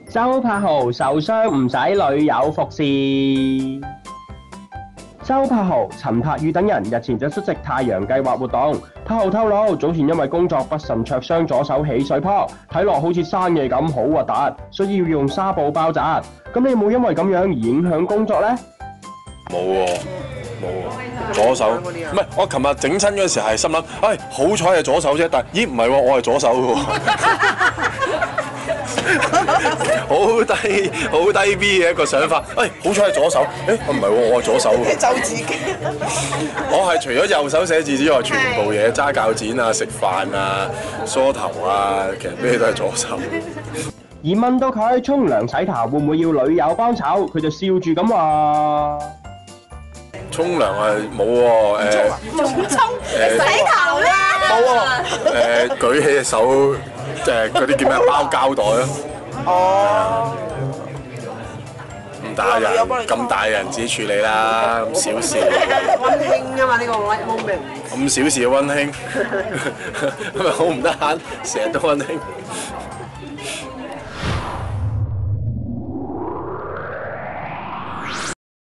周柏豪受傷唔使女友服侍。周柏豪、陳柏宇等人日前就出席太陽計劃活動。柏豪透露，早前因為工作不慎灼傷左手起水泡，睇落好似生嘢咁，好核突，需要用紗布包紮。咁你有冇因為咁樣而影響工作呢？ 冇喎，冇喎，左手唔係我琴日整親嗰時係心諗，好彩係左手啫，但咦唔係喎，我係左手嘅喎。好低 B 嘅一個想法，好彩係左手，唔係喎，我係左手喎。 就自己。 我係除咗右手寫字之外，全部嘢揸鉸剪啊、食飯啊、梳頭啊，其實咩都係左手。 而問到佢沖涼洗頭會唔會要女友幫手，佢就笑住咁話： 沖涼係冇喎， 洗頭啦！ 冇喎，舉起隻手，嗰啲叫咩包膠袋咯。 哦。 唔打人，咁大人自己處理啦，咁小事。 溫馨㗎嘛呢個 moment。 咁小事嘅溫馨，係咪好唔得閒？成日都溫馨。